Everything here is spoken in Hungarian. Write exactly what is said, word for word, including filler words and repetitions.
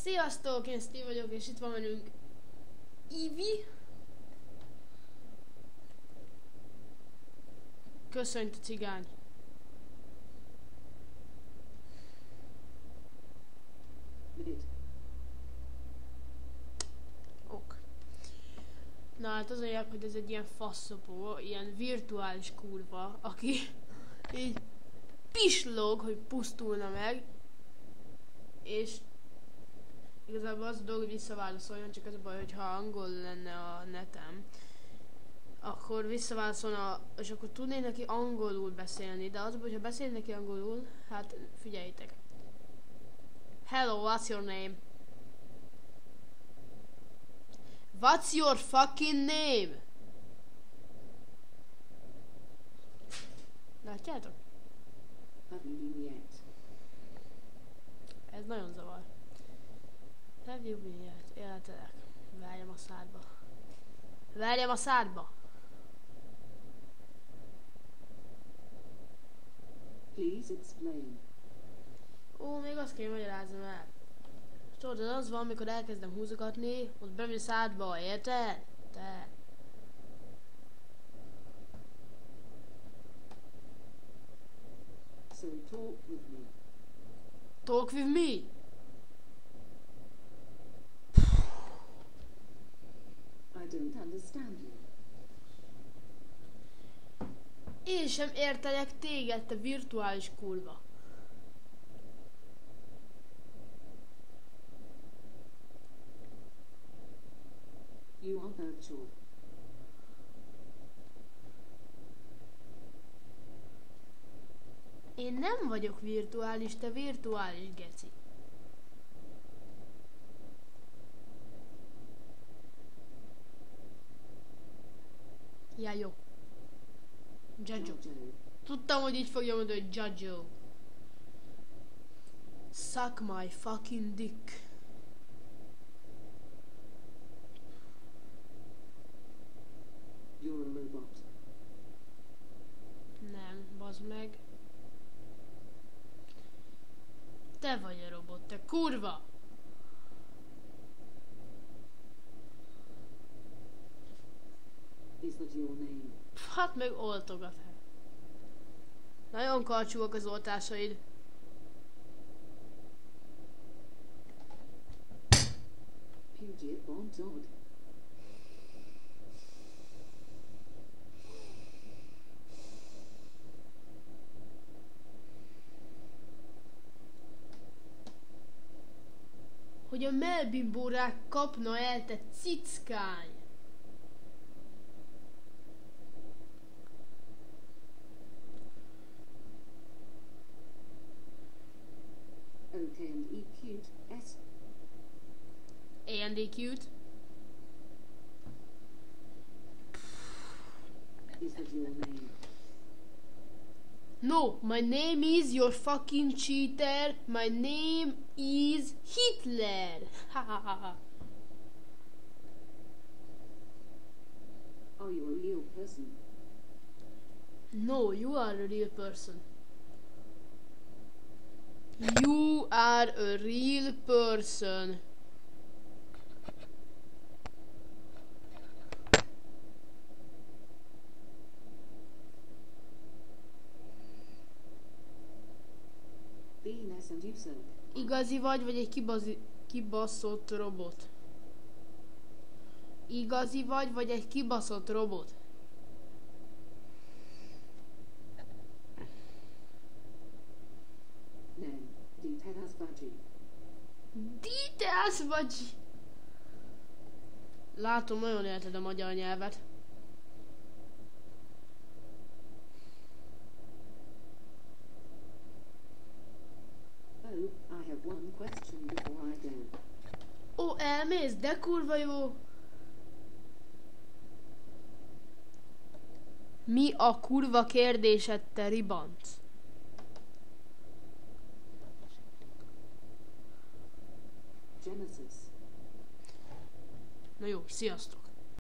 Sziasztok, én Steve vagyok, és itt van velünk Ivi. Köszönt a cigány. Ok. Na hát az a lényeg, hogy ez egy ilyen faszopó, ilyen virtuális kurva, aki így pislog, hogy pusztulna meg, és igazából az a dolog, hogy visszaválaszoljon, csak az a baj, hogy ha angol lenne a netem, akkor visszaválaszolna, és akkor tudnék neki angolul beszélni, de az a baj, hogyha beszél neki angolul, hát figyeljétek. Hello, what's your name? What's your fucking name? Látjátok? Ez nagyon zavar. Have you been yet? Éltelek. Várjam a szádba. Várjam a szádba! Please explain. Ó, még azt kell magyaráznom el. Tudod, az az van, amikor elkezdem húzogatni, ott bemegy a szádba, érted? Te. So talk with me. Talk with me? I don't understand you. Én sem értelek téged, te virtuális kurva. You are virtual. Én nem vagyok virtuális, te virtuális geci. Ja, jó. Jajo. Tudtam, hogy így fogja mondani, hogy Jajo. Suck my fucking dick. You're a robot. Nem, bazd meg. Te vagy a robot, te kurva! Is that your name? Hát meg oltogat. Nagyon karcsúak az oltásaid. Puget Bon Todd. Hogy a melbimbórák kapna el, te cickány! Okay, and E cute. S. A and D cute? Is that your name? No, my name is your fucking cheater. My name is Hitler. Ha ha ha ha. Are you a real person? No, you are a real person. You are a real person. Venus and you suck. Igazi vagy, vagy egy kibazi, kibaszott robot? Igazi vagy, vagy egy kibaszott robot? Nem. Diteras Vaggi. Diteras Vaggi! Látom, nagyon érted a magyar nyelvet. Oh, I have one question before I go. Ó, elmész? De kurva jó! Mi a kurva kérdésed, te ribanc? Genesis. Na jó, sziasztok!